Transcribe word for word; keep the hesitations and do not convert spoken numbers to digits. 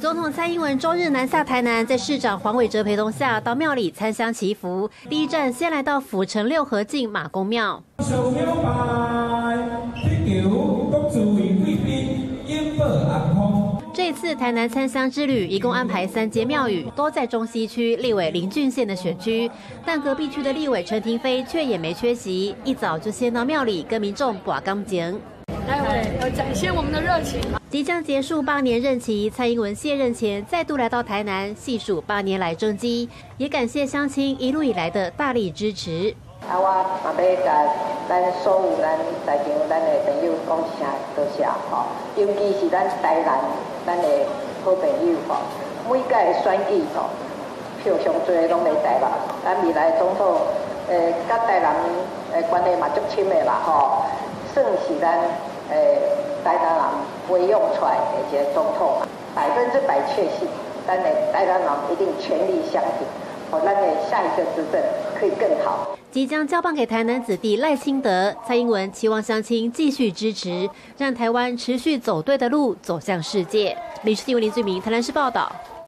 总统蔡英文周日南下台南，在市长黄伟哲陪同下到庙里参香祈福。第一站先来到府城六合境马公庙。这次台南参香之旅，一共安排三间庙宇，都在中西区立委林俊宪的选区，但隔壁区的立委陈亭妃却也没缺席，一早就先到庙里跟民众拔钢琴。 来，要展现我们的热情。 即将结束八年任期，蔡英文卸任前再度来到台南，细数八年来政绩，也感谢乡亲一路以来的大力支持。 啊，我嘛要甲咱所有咱在场咱的朋友讲一声多谢吼，尤其是咱台南咱的好朋友吼，每届选举吼票上多拢在台南，咱未来总统诶，甲台南诶关系嘛足亲的啦吼，算是咱诶台南人培养出来的一个总统嘛，百分之百确信，咱的台南人一定全力相挺，好，咱的下一个执政可以更好。 即将交棒给台南子弟赖清德，蔡英文期望乡亲继续支持，让台湾持续走对的路，走向世界。林世新闻林最明台南市报道。